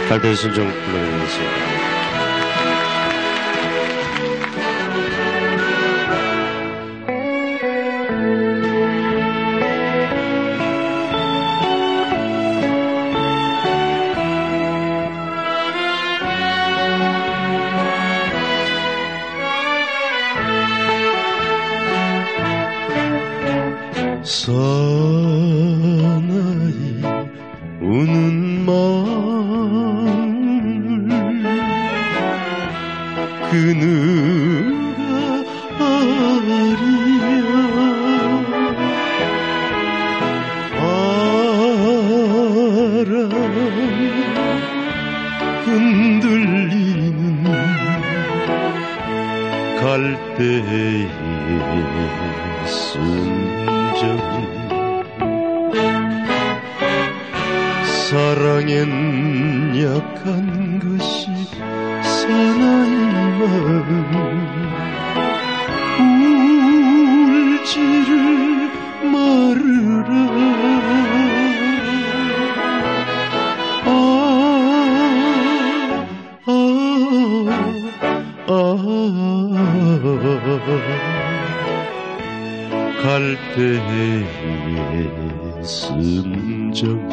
갈대의 순정 불러드리겠습니다. 사나이 우는 마음을 그누가 아랴 바람 흔들리는 갈대의 순정 사랑엔 약한 것이 사나이 마음 울지를 말으라 갈대의 순정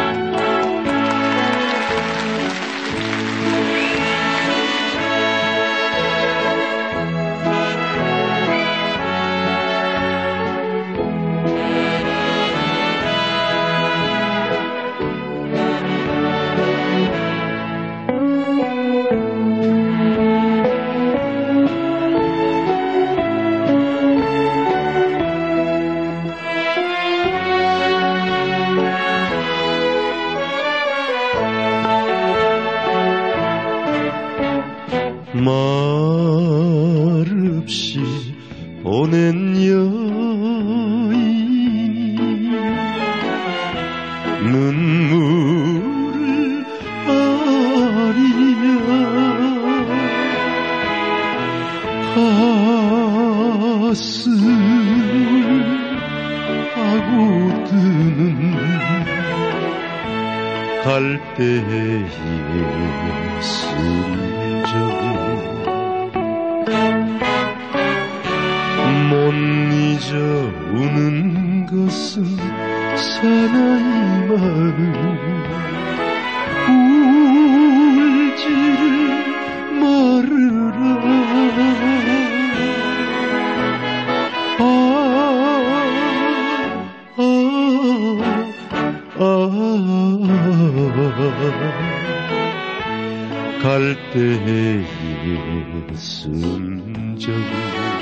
말없이 보낸 여인이 눈물을 아리며 가슴을 파고드는 갈대의 순정 못 잊어 우는 것은 사나이 마음 울지를 말으라 갈대의 순정